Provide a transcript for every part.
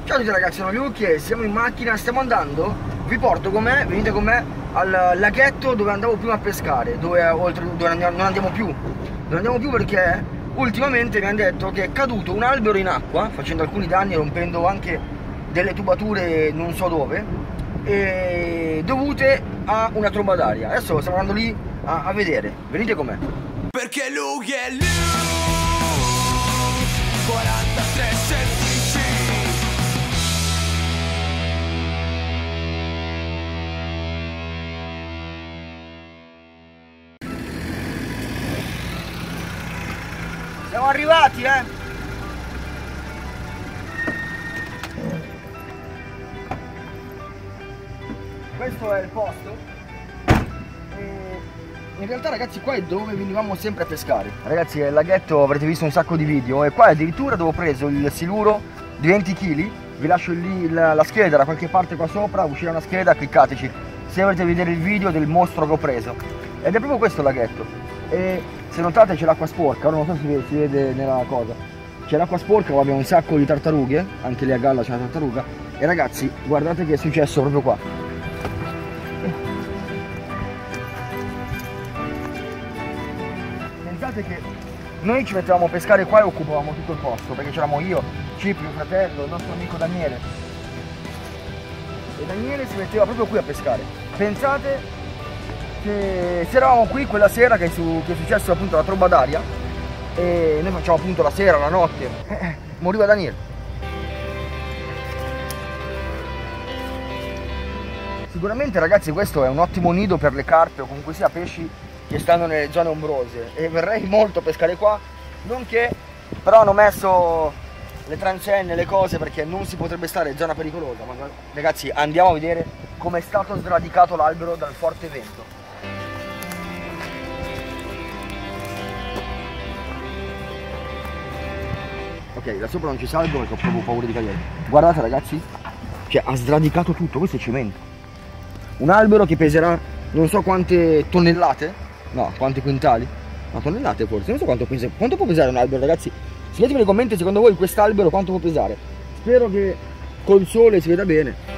Ciao a tutti ragazzi, sono Luke e siamo in macchina, stiamo andando, vi porto con me, venite con me al laghetto dove andavo prima a pescare, dove non andiamo più. Non andiamo più perché ultimamente mi hanno detto che è caduto un albero in acqua, facendo alcuni danni, rompendo anche delle tubature non so dove, e dovute a una tromba d'aria. Adesso stiamo andando lì a vedere, venite con me. Perché Luke è Luke, 43 semplici. Siamo arrivati, Questo è il posto. In realtà ragazzi qua è dove venivamo sempre a pescare. Ragazzi il laghetto avrete visto un sacco di video e qua addirittura dove ho preso il siluro di 20 kg. Vi lascio lì la scheda da qualche parte qua sopra, uscirà una scheda, cliccateci se volete vedere il video del mostro che ho preso. Ed è proprio questo il laghetto. E se notate c'è l'acqua sporca, ora non so se si vede nella cosa. C'è l'acqua sporca, qua abbiamo un sacco di tartarughe, anche lì a galla c'è una tartaruga. E ragazzi guardate che è successo proprio qua. Pensate che noi ci mettevamo a pescare qua e occupavamo tutto il posto, perché c'eravamo io, Cipri, mio fratello, il nostro amico Daniele. E Daniele si metteva proprio qui a pescare. Pensate che se eravamo qui quella sera che è successo appunto la tromba d'aria e noi facciamo appunto la sera, la notte, moriva Daniele. Sicuramente ragazzi questo è un ottimo nido per le carpe o comunque sia pesci che stanno nelle zone ombrose e verrei molto a pescare qua, nonché però hanno messo le transenne, le cose perché non si potrebbe stare in zona pericolosa. Ma ragazzi andiamo a vedere come è stato sradicato l'albero dal forte vento. Ok, da sopra non ci salgo perché ho proprio paura di cadere. Guardate ragazzi, cioè ha sradicato tutto, questo è cemento. Un albero che peserà non so quante tonnellate, no, quanti quintali, no, tonnellate forse, non so quanto può pesare un albero ragazzi. Scrivetemi nei commenti secondo voi quest'albero quanto può pesare. Spero che col sole si veda bene.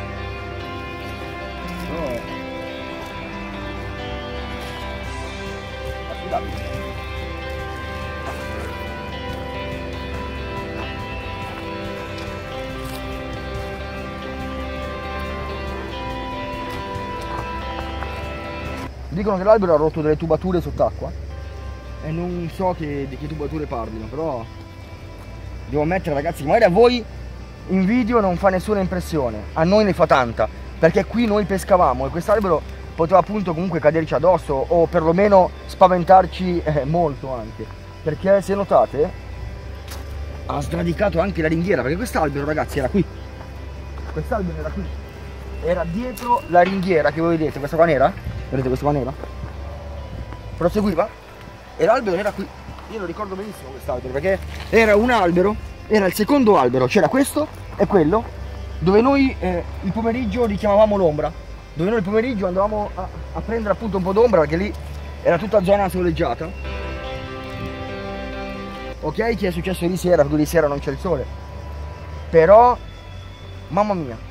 Dicono che l'albero ha rotto delle tubature sott'acqua e non so di che tubature parlino, però devo ammettere ragazzi che magari a voi in video non fa nessuna impressione, a noi ne fa tanta, perché qui noi pescavamo e quest'albero poteva appunto comunque caderci addosso o perlomeno spaventarci molto anche, perché se notate ha sradicato anche la ringhiera, perché quest'albero ragazzi era qui, quest'albero era qui, era dietro la ringhiera che voi vedete, questa qua nera. Vedete questa qua nera? Proseguiva e l'albero era qui. Io lo ricordo benissimo quest'albero perché era un albero, era il secondo albero, c'era questo e quello dove noi il pomeriggio richiamavamo l'ombra, dove noi il pomeriggio andavamo a prendere appunto un po' d'ombra perché lì era tutta zona soleggiata. Ok, che è successo ieri sera, perché ieri sera non c'è il sole, però mamma mia.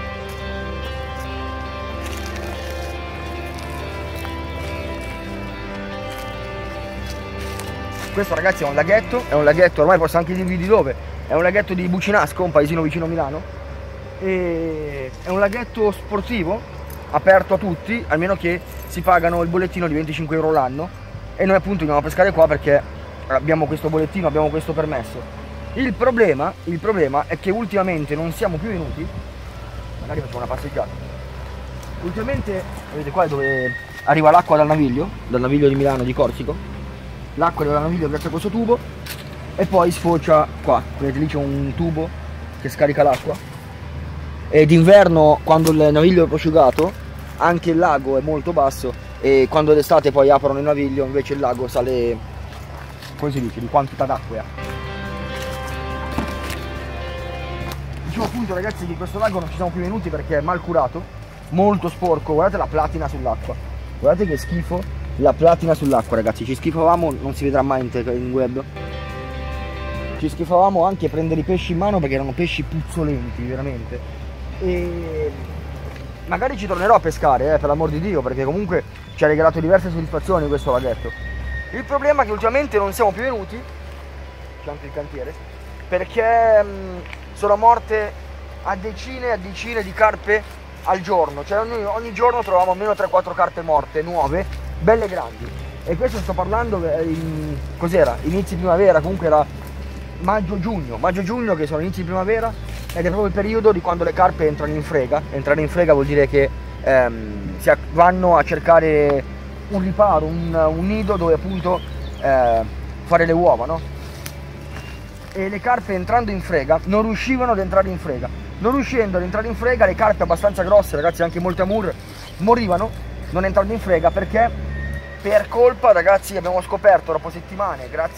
Questo ragazzi è un laghetto, ormai posso anche dirvi di dove, è un laghetto di Bucinasco, un paesino vicino a Milano, e è un laghetto sportivo, aperto a tutti, almeno che si pagano il bollettino di 25 euro l'anno, e noi appunto andiamo a pescare qua perché abbiamo questo bollettino, abbiamo questo permesso. Il problema è che ultimamente non siamo più venuti, magari facciamo una passeggiata, ultimamente, vedete qua è dove arriva l'acqua dal naviglio di Milano, di Corsico. L'acqua della naviglio grazie a questo tubo e poi sfocia qua, vedete lì c'è un tubo che scarica l'acqua e d'inverno quando il naviglio è prosciugato anche il lago è molto basso e quando d'estate poi aprono il naviglio invece il lago sale, come si dice, di quantità d'acqua. Dicevo appunto ragazzi che in questo lago non ci siamo più venuti perché è mal curato, molto sporco, guardate la platina sull'acqua, guardate che schifo. La platina sull'acqua ragazzi, ci schifavamo, non si vedrà mai in web. ci schifavamo anche prendere i pesci in mano perché erano pesci puzzolenti, veramente. E magari ci tornerò a pescare, per l'amor di Dio, perché comunque ci ha regalato diverse soddisfazioni questo laghetto. Il problema è che ultimamente non siamo più venuti, c'è anche il cantiere, perché sono morte a decine di carpe al giorno, cioè ogni giorno trovavamo almeno 3-4 carpe morte, nuove, belle grandi. E questo sto parlando, cos'era? Inizi primavera, comunque era maggio-giugno, che sono inizi di primavera, ed è proprio il periodo di quando le carpe entrano in frega. Entrare in frega vuol dire che vanno a cercare un riparo, un nido dove appunto fare le uova, no? E le carpe entrando in frega non riuscivano ad entrare in frega. Non riuscendo ad entrare in frega, le carpe abbastanza grosse, ragazzi, anche molte amur, morivano non entrando in frega perché per colpa, ragazzi, abbiamo scoperto dopo settimane, grazie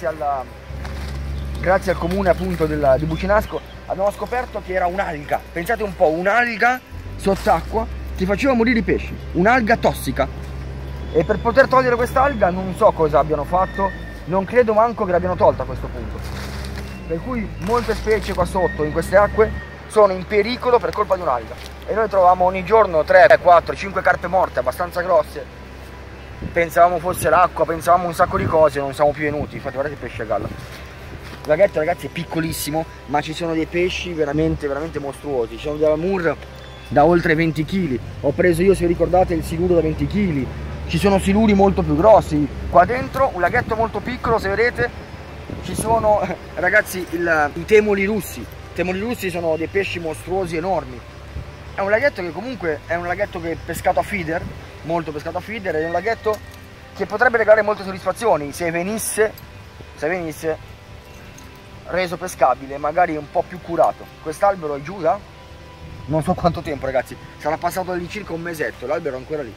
al comune appunto di Bucinasco, abbiamo scoperto che era un'alga. Pensate un po', un'alga sott'acqua che faceva morire i pesci, un'alga tossica. E per poter togliere quest'alga non so cosa abbiano fatto, non credo manco che l'abbiano tolta a questo punto. Per cui molte specie qua sotto, in queste acque, sono in pericolo per colpa di un'alga. E noi trovavamo ogni giorno 3, 4, 5 carpe morte abbastanza grosse. Pensavamo fosse l'acqua, pensavamo un sacco di cose, non siamo più venuti. Infatti guardate il pesce a galla. Il laghetto, ragazzi, è piccolissimo, ma ci sono dei pesci veramente mostruosi. Ci sono delle amur da oltre 20 kg. Ho preso io, se vi ricordate, il siluro da 20 kg. Ci sono siluri molto più grossi. Qua dentro un laghetto molto piccolo, se vedete, ci sono, ragazzi, i temoli russi. I temoli russi sono dei pesci mostruosi, enormi. È un laghetto che comunque è un laghetto che è pescato a feeder, molto pescato a feeder, ed è un laghetto che potrebbe regalare molte soddisfazioni se venisse reso pescabile, magari un po' più curato. Quest'albero è giù da non so quanto tempo, ragazzi, sarà passato lì circa un mesetto, l'albero è ancora lì.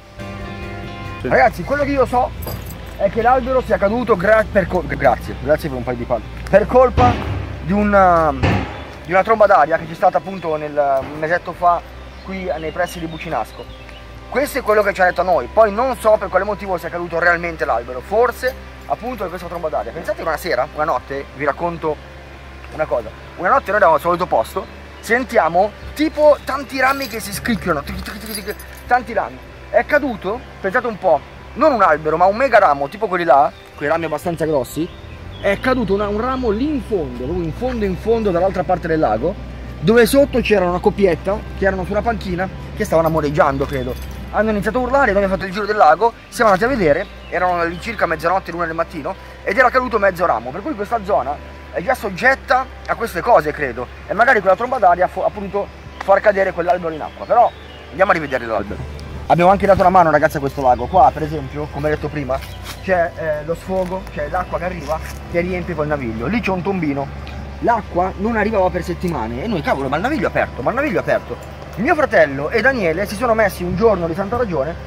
Sì. Ragazzi, quello che io so è che l'albero sia caduto grazie per un paio di palle, per colpa di una tromba d'aria che c'è stata appunto un mesetto fa qui nei pressi di Bucinasco. Questo è quello che ci ha detto a noi, poi non so per quale motivo sia caduto realmente l'albero, forse appunto per questa tromba d'aria. Pensate, una notte, vi racconto una cosa, una notte noi eravamo al solito posto, sentiamo tipo tanti rami che si scricchiolano, tanti rami, è caduto, pensate un po', non un albero ma un mega ramo, tipo quelli là, quei rami abbastanza grossi, è caduto un ramo lì in fondo, proprio in fondo dall'altra parte del lago, dove sotto c'era una coppietta che erano su una panchina che stavano amoreggiando, credo. Hanno iniziato a urlare, noi abbiamo fatto il giro del lago, siamo andati a vedere, erano lì circa mezzanotte, l'una del mattino, ed era caduto mezzo ramo, per cui questa zona è già soggetta a queste cose, credo, e magari quella tromba d'aria ha potuto far cadere quell'albero in acqua. Però andiamo a rivedere l'albero. Abbiamo anche dato una mano, ragazzi, a questo lago. Qua per esempio, come detto prima, c'è lo sfogo, c'è l'acqua che arriva, che riempie quel naviglio. Lì c'è un tombino, l'acqua non arrivava per settimane e noi, cavolo, ma il naviglio è aperto, mio fratello e Daniele si sono messi un giorno di sana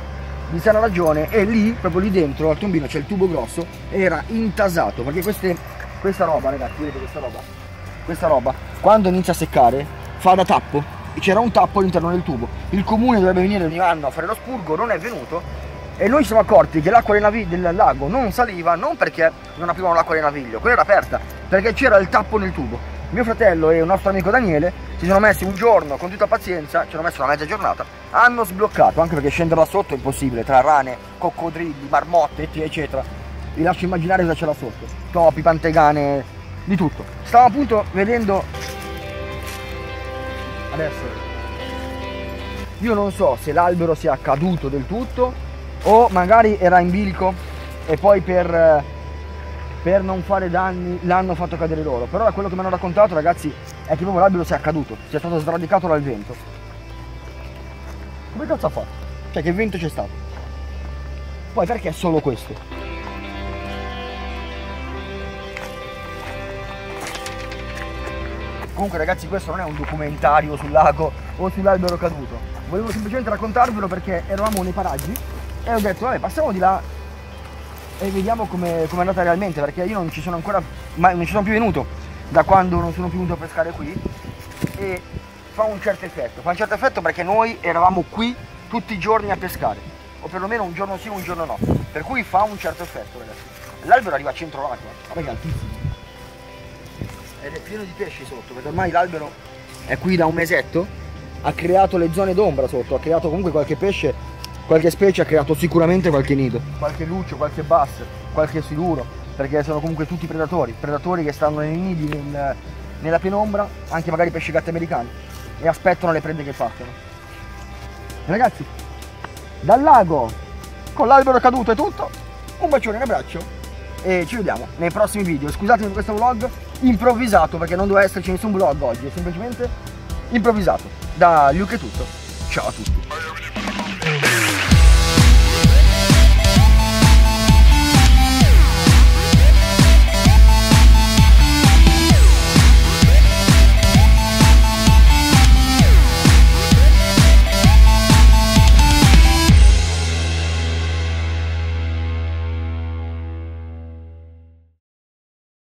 ragione, e lì, proprio lì dentro al tombino, c'è il tubo grosso, era intasato, perché questa roba, ragazzi, vedete questa roba, quando inizia a seccare, fa da tappo. C'era un tappo all'interno del tubo. Il comune dovrebbe venire ogni anno a fare lo spurgo, non è venuto, e noi ci siamo accorti che l'acqua del lago non saliva, non perché non aprivano l'acqua del naviglio, quella era aperta, perché c'era il tappo nel tubo. Mio fratello e un nostro amico Daniele si sono messi un giorno con tutta pazienza, ci hanno messo una mezza giornata, hanno sbloccato, anche perché scendere da sotto è impossibile, tra rane, coccodrilli, marmotte, eccetera. Vi lascio immaginare cosa c'era sotto, topi, pantegane, di tutto. Stavo appunto vedendo adesso, io non so se l'albero sia caduto del tutto o magari era in bilico e poi per non fare danni l'hanno fatto cadere loro, però da quello che mi hanno raccontato, ragazzi, è che proprio l'albero sia caduto, sia stato sradicato dal vento. Come cazzo ha fatto? Cioè, che vento c'è stato? Poi perché è solo questo? Comunque, ragazzi, questo non è un documentario sul lago o sull'albero caduto, volevo semplicemente raccontarvelo perché eravamo nei paraggi e ho detto vabbè, passiamo di là e vediamo com'è andata realmente, perché io non ci sono più venuto da quando non sono più venuto a pescare qui, e fa un certo effetto perché noi eravamo qui tutti i giorni a pescare, o perlomeno un giorno sì, un giorno no, per cui fa un certo effetto, ragazzi. L'albero arriva a centro l'acqua, vabbè, che è altissimo, ed ed è pieno di pesci sotto, perché ormai l'albero è qui da un mesetto, ha creato le zone d'ombra sotto, ha creato comunque qualche pesce, qualche specie, ha creato sicuramente qualche nido, qualche luccio, qualche bass, qualche siluro, perché sono comunque tutti predatori che stanno nei nidi, nella penombra, anche magari pesci gatti americani, e aspettano le prede che partono. Ragazzi, dal lago, con l'albero caduto e tutto, un bacione, un abbraccio e ci vediamo nei prossimi video. Scusatemi per questo vlog improvvisato, perché non doveva esserci nessun vlog oggi, è semplicemente improvvisato. Da Luke è tutto, ciao a tutti.